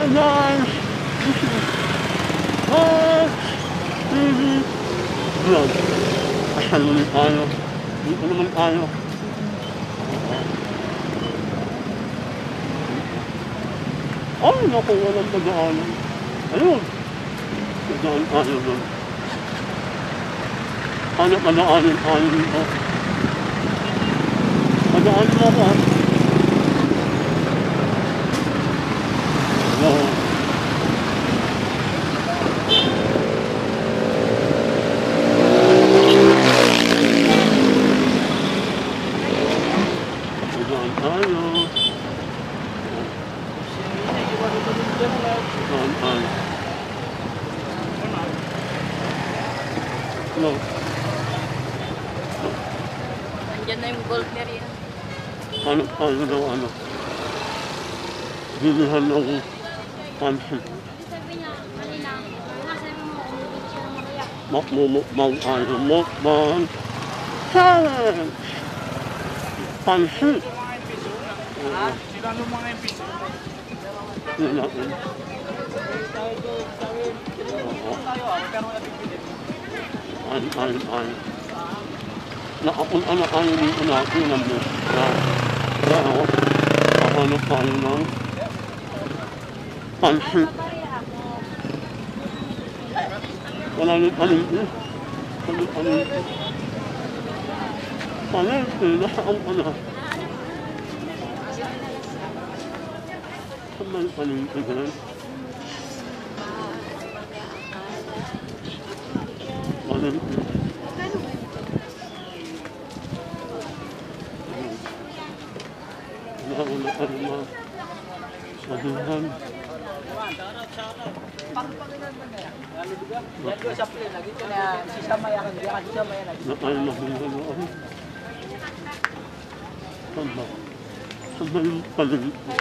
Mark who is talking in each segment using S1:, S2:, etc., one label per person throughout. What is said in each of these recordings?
S1: guys! This is Fox TV Vlog. Asan naman tayo? Dito naman tayo. Ay, naku, walang pagdaanan. Ayun. Pagdaan tayo doon. Ano padaanin tayo dito? Padaanin mo ako, ha? Hello. Padaan tayo. Padaan tayo. Hello.
S2: Diyan na yung golf area.
S1: Ano daw, ano? Bilihan ng pansin.
S2: Sabi niya, kanina, sabi mo, umulit siya ng makaya.
S1: Mukbang tayo, mukbang challenge! Pansin!
S3: Sila nung mga MP.
S1: Yun natin. Ay. Nakapunta na tayo dito natin ng bus. Pero, kahanap tayo ng pansin. Wala nang palengke. Palengke, nasaan ka na? Saan ba yung palengke ka rin? Palengke. Wala ka naman. Madihan. Nakain na madihan ako. Saan ba? Saan ba yung palengke?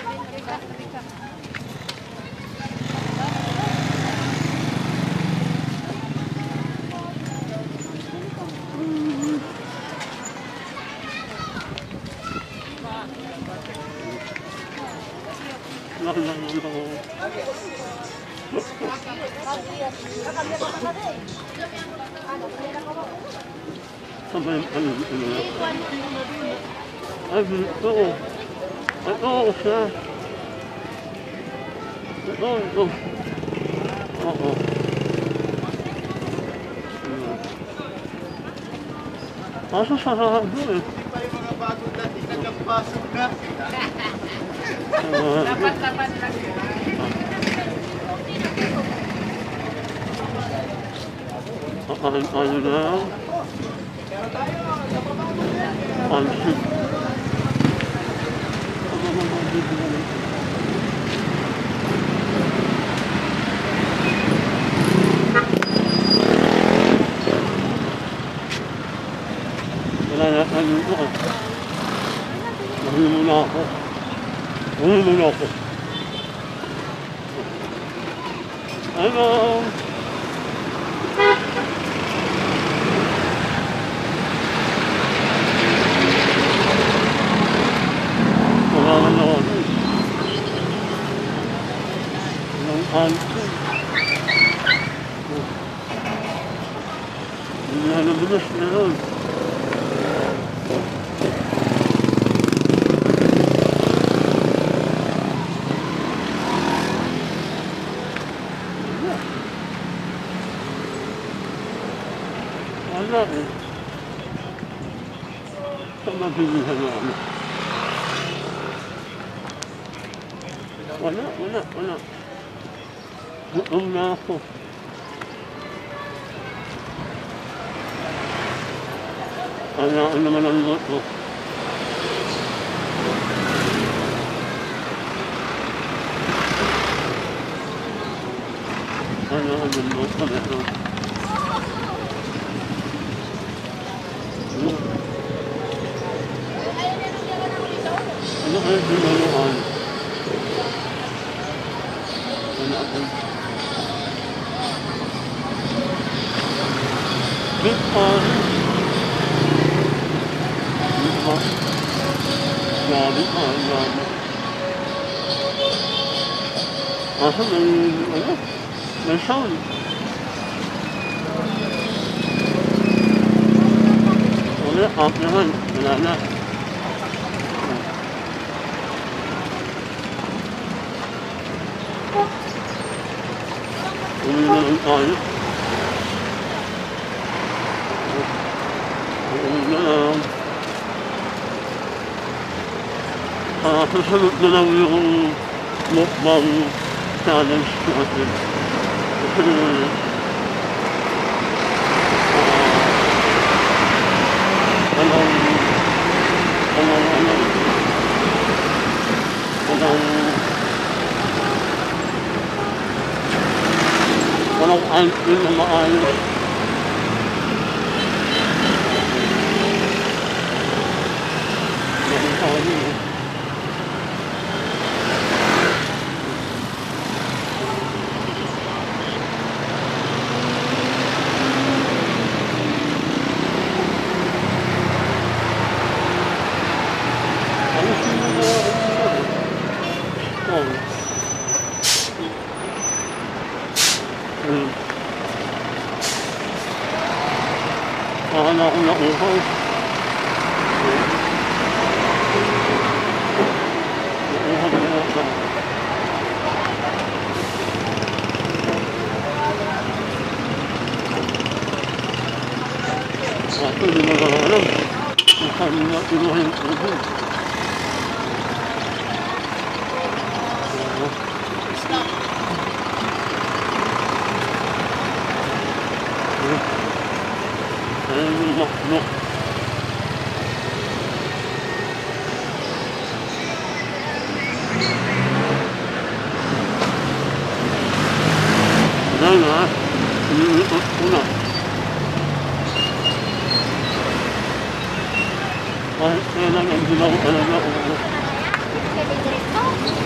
S1: Lang ako. Saan ba yung palengke na? Ay, ito. Ito siya. Ito. Oo. Kaso sarado eh.
S3: Hindi pa yung mga bagong dating nagpasok na.
S2: Dapat lang sila.
S1: Kakain tayo na. Pansin. Wala na tayo dito ah. Mahuli muna ako. Hello! Wala na ako. Walang pansin. Hindi na nabilas na yun. Wala eh. Saan mabilihan na ano? Wala. Gutom na ako. Ano naman ang luto? Ano ang luto meron? Ano kaya dinaluan? Big pan. Grabe pa, grabe. Kaso may sound. Wala, off naman. Wala na. Uwi na lang tayo. Uwi na lang. Susunod na lang yung mukbang challenge natin. Kasi walang ice cream na maayos. Akala ko nauhaw. Nauhaw na ako. Ako hindi mo lang alam kung saan nga kinuha yung tubig. Ayan yung makno. Wala na. Iniikot ko na. Kahit kailan ang dilaw talaga ako.
S2: Pwede direkto.